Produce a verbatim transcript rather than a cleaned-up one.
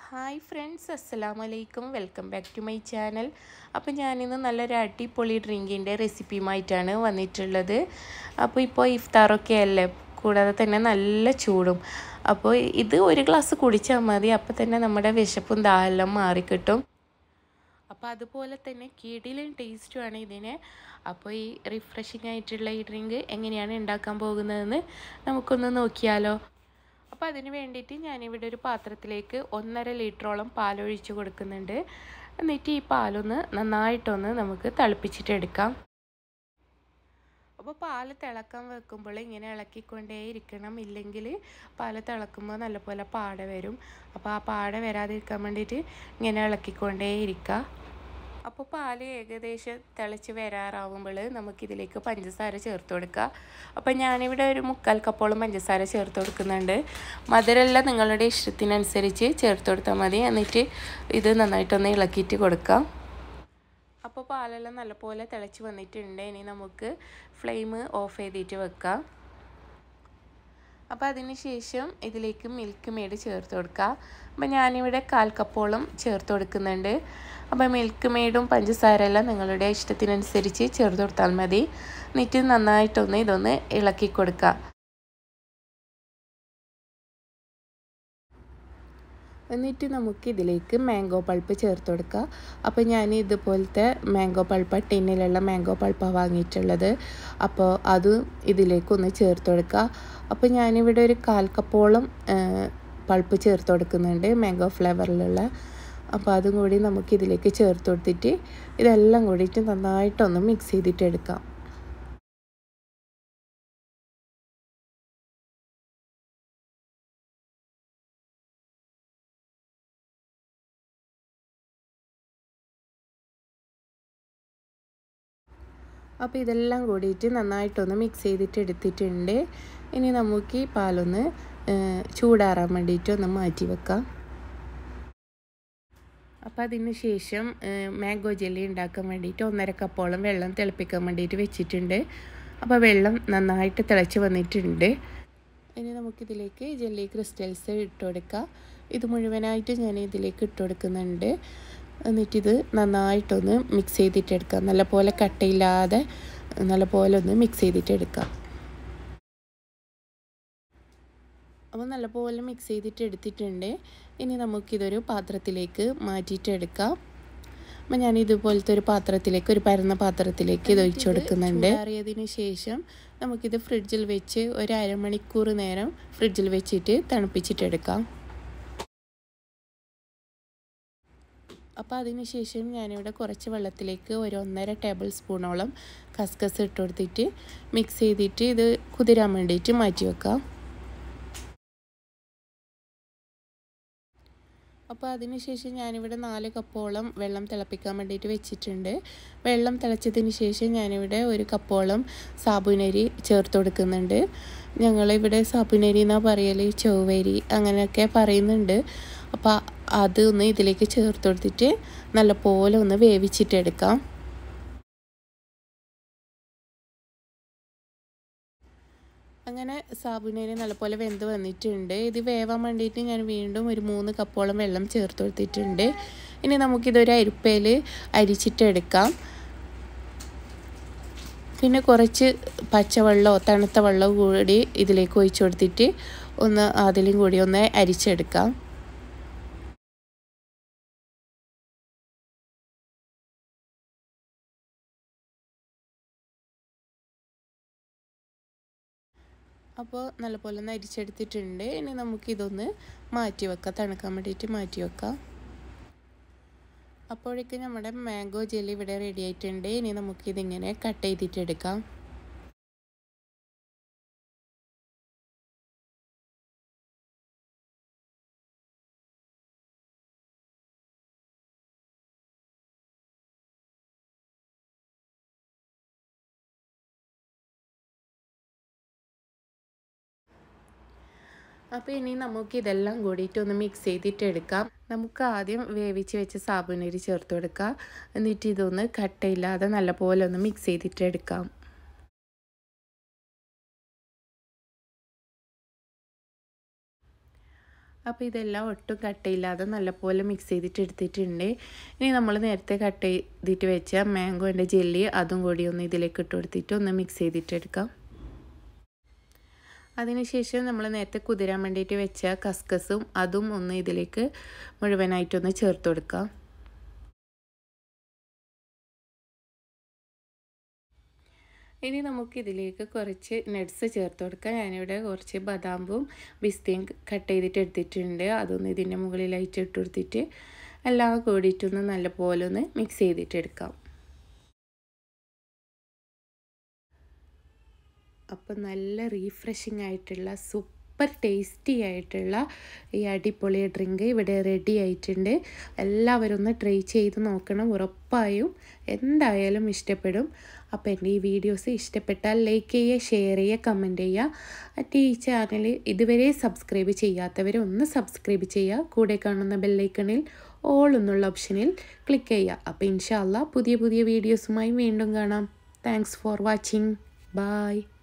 Hi friends, അസ്സലാമു അലൈക്കും. Welcome back to my channel. അപ്പോൾ ഞാനിന്ന് നല്ലൊരു അടിപൊളി ഡ്രിങ്കിൻ്റെ റെസിപ്പിയുമായിട്ടാണ് വന്നിട്ടുള്ളത്. അപ്പോൾ ഇപ്പോൾ ഇഫ്താറൊക്കെ അല്ലേ, കൂടാതെ തന്നെ നല്ല ചൂടും. അപ്പോൾ ഇത് ഒരു ഗ്ലാസ് കുടിച്ചാൽ മതി, അപ്പോൾ തന്നെ നമ്മുടെ വിശപ്പും ദാഹെല്ലാം മാറിക്കിട്ടും. അപ്പോൾ അതുപോലെ തന്നെ കിടിലൻ ടേസ്റ്റുമാണ് ഇതിന്. അപ്പോൾ ഈ റിഫ്രഷിംഗ് ആയിട്ടുള്ള ഈ ഡ്രിങ്ക് എങ്ങനെയാണ് ഉണ്ടാക്കാൻ പോകുന്നതെന്ന് നമുക്കൊന്ന് നോക്കിയാലോ. അപ്പോൾ അതിന് വേണ്ടിയിട്ട് ഞാനിവിടെ ഒരു പാത്രത്തിലേക്ക് ഒന്നര ലിറ്ററോളം പാലൊഴിച്ച് കൊടുക്കുന്നുണ്ട്. എന്നിട്ട് ഈ പാലൊന്ന് നന്നായിട്ടൊന്ന് നമുക്ക് തിളപ്പിച്ചിട്ടെടുക്കാം. അപ്പോൾ പാൽ തിളക്കാൻ വെക്കുമ്പോൾ ഇങ്ങനെ ഇളക്കിക്കൊണ്ടേ ഇരിക്കണം, ഇല്ലെങ്കിൽ പാൽ തിളക്കുമ്പോൾ നല്ലപോലെ പാട വരും. അപ്പോൾ ആ പാട വരാതിരിക്കാൻ വേണ്ടിയിട്ട് ഇങ്ങനെ ഇളക്കിക്കൊണ്ടേ ഇരിക്കുക. അപ്പോൾ പാൽ ഏകദേശം തിളച്ച് വരാറാവുമ്പോൾ നമുക്കിതിലേക്ക് പഞ്ചസാര ചേർത്ത് കൊടുക്കുക. അപ്പോൾ ഞാനിവിടെ ഒരു മുക്കാൽ കപ്പോളം പഞ്ചസാര ചേർത്ത് കൊടുക്കുന്നുണ്ട്. മധുരമെല്ലാം നിങ്ങളുടെ ഇഷ്ടത്തിനനുസരിച്ച് ചേർത്ത് കൊടുത്താൽ മതി. എന്നിട്ട് ഇത് നന്നായിട്ടൊന്ന് ഇളക്കിയിട്ട് കൊടുക്കാം. അപ്പോൾ പാലെല്ലാം നല്ലപോലെ തിളച്ച് വന്നിട്ടുണ്ട്. ഇനി നമുക്ക് ഫ്ലെയിം ഓഫ് ചെയ്തിട്ട് വെക്കാം. അപ്പോൾ അതിന് ശേഷം ഇതിലേക്ക് മിൽക്ക് മെയ്ഡ് ചേർത്ത് കൊടുക്കുക. അപ്പോൾ ഞാനിവിടെ കാൽ കപ്പോളം ചേർത്ത് കൊടുക്കുന്നുണ്ട്. അപ്പോൾ മിൽക്ക് മെയ്ഡും പഞ്ചസാര എല്ലാം നിങ്ങളുടെ ഇഷ്ടത്തിനനുസരിച്ച് ചേർത്ത് കൊടുത്താൽ മതി. എന്നിട്ട് നന്നായിട്ടൊന്ന് ഇതൊന്ന് ഇളക്കി കൊടുക്കുക. എന്നിട്ട് നമുക്ക് ഇതിലേക്ക് മാംഗോ പൾപ്പ് ചേർത്ത് കൊടുക്കുക. അപ്പോൾ ഞാൻ ഇതുപോലത്തെ മാംഗോ പൾപ്പ്, ടിന്നിലുള്ള മാംഗോ പൾപ്പാണ് വാങ്ങിയിട്ടുള്ളത്. അപ്പോൾ അത് ഇതിലേക്കൊന്ന് ചേർത്ത് കൊടുക്കുക. അപ്പോൾ ഞാനിവിടെ ഒരു കാൽ കപ്പോളം പൾപ്പ് ചേർത്ത് കൊടുക്കുന്നുണ്ട്, മാംഗോ ഫ്ലേവറിലുള്ള. അപ്പോൾ അതും കൂടി നമുക്ക് ഇതിലേക്ക് ചേർത്ത് കൊടുത്തിട്ട് ഇതെല്ലാം കൂടിയിട്ട് നന്നായിട്ടൊന്ന് മിക്സ് ചെയ്തിട്ട് എടുക്കാം. അപ്പോൾ ഇതെല്ലാം കൂടിയിട്ട് നന്നായിട്ടൊന്ന് മിക്സ് ചെയ്തിട്ട് എടുത്തിട്ടുണ്ട്. ഇനി നമുക്ക് ഈ പാലൊന്ന് ചൂടാറാൻ വേണ്ടിയിട്ട് ഒന്ന് മാറ്റി വെക്കാം. അപ്പോൾ അതിന് ശേഷം മാംഗോ ജെല്ലി ഉണ്ടാക്കാൻ വേണ്ടിയിട്ട് ഒന്നര കപ്പോളം വെള്ളം തിളപ്പിക്കാൻ വേണ്ടിയിട്ട് വെച്ചിട്ടുണ്ട്. അപ്പോൾ വെള്ളം നന്നായിട്ട് തിളച്ച് വന്നിട്ടുണ്ട്. ഇനി നമുക്കിതിലേക്ക് ജെല്ലി ക്രിസ്റ്റൽസ് ഇട്ട് കൊടുക്കാം. ഇത് മുഴുവനായിട്ട് ഞാൻ ഇതിലേക്ക് ഇട്ട് കൊടുക്കുന്നുണ്ട്. എന്നിട്ടിത് നന്നായിട്ടൊന്ന് മിക്സ് ചെയ്തിട്ടെടുക്കാം. നല്ലപോലെ കട്ടയില്ലാതെ നല്ലപോലെ ഒന്ന് മിക്സ് ചെയ്തിട്ടെടുക്കാം. അപ്പോൾ നല്ലപോലെ മിക്സ് ചെയ്തിട്ട് എടുത്തിട്ടുണ്ട്. ഇനി നമുക്കിതൊരു പാത്രത്തിലേക്ക് മാറ്റിയിട്ടെടുക്കാം. അപ്പോൾ ഞാൻ ഇതുപോലത്തെ ഒരു പാത്രത്തിലേക്ക്, ഒരു പരന്ന പാത്രത്തിലേക്ക് ഇത് ഒഴിച്ചു കൊടുക്കുന്നുണ്ട്. അറിയതിന് ശേഷം നമുക്കിത് ഫ്രിഡ്ജിൽ വെച്ച് ഒരു അരമണിക്കൂർ നേരം ഫ്രിഡ്ജിൽ വെച്ചിട്ട് തണുപ്പിച്ചിട്ടെടുക്കാം. അപ്പോൾ അതിന് ശേഷം ഞാനിവിടെ കുറച്ച് വെള്ളത്തിലേക്ക് ഒരു ഒന്നര ടേബിൾ സ്പൂണോളം കസ്കസ് ഇട്ട് കൊടുത്തിട്ട് മിക്സ് ചെയ്തിട്ട് ഇത് കുതിരാൻ വേണ്ടിയിട്ട് മാറ്റി വെക്കാം. അപ്പോൾ അതിന് ശേഷം ഞാനിവിടെ നാല് കപ്പോളം വെള്ളം തിളപ്പിക്കാൻ വേണ്ടിയിട്ട് വെച്ചിട്ടുണ്ട്. വെള്ളം തിളച്ചതിന് ശേഷം ഞാനിവിടെ ഒരു കപ്പോളം സാബുനരി ചേർത്ത് കൊടുക്കുന്നുണ്ട്. ഞങ്ങളിവിടെ സാബുനരി എന്നാണ് പറയൽ, ചൊവ്വരി അങ്ങനെയൊക്കെ പറയുന്നുണ്ട്. അപ്പോൾ അതൊന്ന് ഇതിലേക്ക് ചേർത്ത് കൊടുത്തിട്ട് നല്ലപോലെ ഒന്ന് വേവിച്ചിട്ടെടുക്കാം. അങ്ങനെ സാബുനരി നല്ലപോലെ വെന്ത് വന്നിട്ടുണ്ട്. ഇത് വേവാൻ വേണ്ടിയിട്ട് ഞാൻ വീണ്ടും ഒരു മൂന്ന് കപ്പോളം വെള്ളം ചേർത്ത് കൊടുത്തിട്ടുണ്ട്. ഇനി നമുക്കിതൊരു അരിപ്പയിൽ അരിച്ചിട്ടെടുക്കാം. പിന്നെ കുറച്ച് പച്ചവെള്ളമോ തണുത്ത വെള്ളമോ കൂടി ഇതിലേക്ക് ഒഴിച്ചു കൊടുത്തിട്ട് ഒന്ന് അതിലും കൂടി ഒന്ന് അരിച്ചെടുക്കാം. അപ്പോൾ നല്ലപോലെ ഒന്ന് അരിച്ചെടുത്തിട്ടുണ്ട്. ഇനി നമുക്കിതൊന്ന് മാറ്റി വെക്കാം, തണുക്കാൻ വേണ്ടിയിട്ട് മാറ്റി വെക്കാം. അപ്പോഴേക്കും നമ്മുടെ മാംഗോ ജെല്ലി ഇവിടെ റെഡി ആയിട്ടുണ്ട്. ഇനി നമുക്കിതിങ്ങനെ കട്ട് ചെയ്തിട്ടെടുക്കാം. അപ്പോൾ ഇനി നമുക്ക് ഇതെല്ലാം കൂടിയിട്ട് ഒന്ന് മിക്സ് ചെയ്തിട്ടെടുക്കാം. നമുക്ക് ആദ്യം വേവിച്ച് വെച്ച സാബുനരി ചേർത്ത് കൊടുക്കാം. എന്നിട്ട് ഇതൊന്ന് കട്ടയില്ലാതെ നല്ലപോലെ ഒന്ന് മിക്സ് ചെയ്തിട്ടെടുക്കാം. അപ്പോൾ ഇതെല്ലാം ഒട്ടും കട്ടയില്ലാതെ നല്ലപോലെ മിക്സ് ചെയ്തിട്ട് എടുത്തിട്ടുണ്ട്. ഇനി നമ്മൾ നേരത്തെ കട്ട് ചെയ്തിട്ട് വെച്ച മാംഗോൻ്റെ ജെല്ലി അതും കൂടി ഒന്ന് ഇതിലേക്ക് ഇട്ട് കൊടുത്തിട്ട് ഒന്ന് മിക്സ് ചെയ്തിട്ടെടുക്കാം. അതിനുശേഷം നമ്മൾ നേരത്തെ കുതിരാൻ വേണ്ടിയിട്ട് വെച്ച കസ്കസും അതും ഒന്ന് ഇതിലേക്ക് മുഴുവനായിട്ടൊന്ന് ചേർത്ത് കൊടുക്കാം. ഇനി നമുക്കിതിലേക്ക് കുറച്ച് നട്ട്സ് ചേർത്ത് കൊടുക്കാം. ഞാനിവിടെ കുറച്ച് ബദാമും പിസ്തയും കട്ട് ചെയ്തിട്ട് എടുത്തിട്ടുണ്ട്. അതൊന്ന് ഇതിൻ്റെ മുകളിലായിട്ട് ഇട്ട് കൊടുത്തിട്ട് എല്ലാം കൂടിയിട്ടൊന്ന് നല്ലപോലെ ഒന്ന് മിക്സ് ചെയ്തിട്ടെടുക്കാം. അപ്പോൾ നല്ല റീഫ്രഷിംഗ് ആയിട്ടുള്ള സൂപ്പർ ടേസ്റ്റി ആയിട്ടുള്ള ഈ അടിപൊളി ഡ്രിങ്ക് ഇവിടെ റെഡി ആയിട്ടുണ്ട്. എല്ലാവരും ഒന്ന് ട്രൈ ചെയ്ത് നോക്കണം, ഉറപ്പായും എന്തായാലും ഇഷ്ടപ്പെടും. അപ്പോൾ എൻ്റെ ഈ വീഡിയോസ് ഇഷ്ടപ്പെട്ടാൽ ലൈക്ക് ചെയ്യുക, ഷെയർ ചെയ്യുക, കമൻറ്റ് ചെയ്യുക. ഈ ചാനൽ ഇതുവരെ സബ്സ്ക്രൈബ് ചെയ്യാത്തവർ ഒന്ന് സബ്സ്ക്രൈബ് ചെയ്യുക. കൂടെ കാണുന്ന ബെല്ലൈക്കണിൽ ഓൾ എന്നുള്ള ഓപ്ഷനിൽ ക്ലിക്ക് ചെയ്യുക. അപ്പോൾ ഇൻഷാ അല്ലാഹ് പുതിയ പുതിയ വീഡിയോസുമായി വീണ്ടും കാണാം. Thanks for watching. ബൈ.